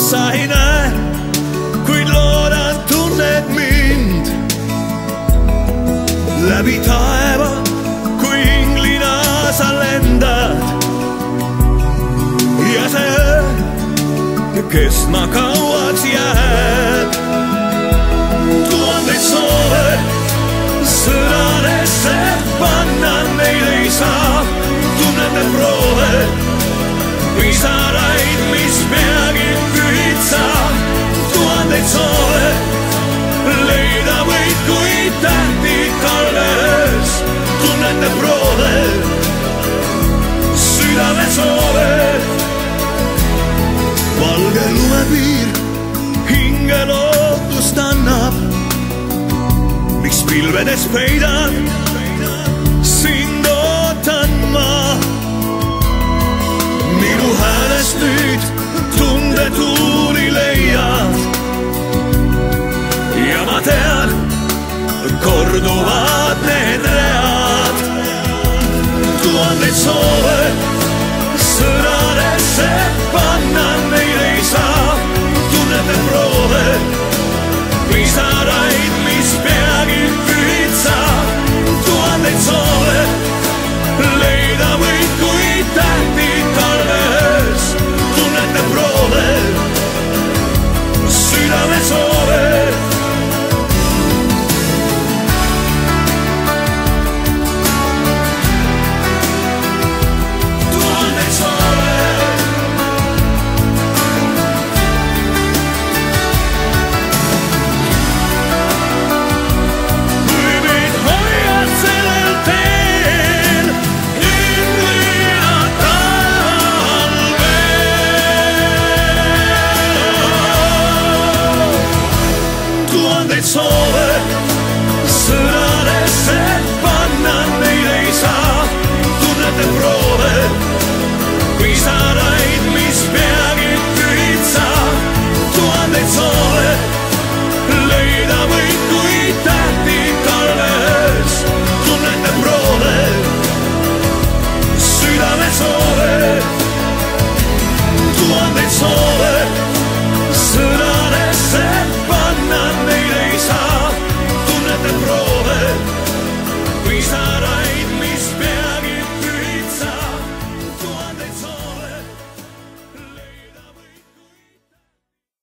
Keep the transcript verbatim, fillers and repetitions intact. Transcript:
sa ei näe, kuid loodan tunned mind läbi taeva, kui inglina sa lendad ja see öö kestma kauaks jääb. Tuhandeid soove sõnadesse panna meil ei saa, tunnete proove, pisaraid, mis peagi pühid sa. Tuhandeid soove leida võid, kui tähti talves, tunnete proove, südame soove. Valge lumepiir hinge lootust annab, miks pilvedes peidan, sind ootan ma. Minu häälest nüüd tundetuuli leiad ja ma tean, korduvad need read. Tuhandeid soove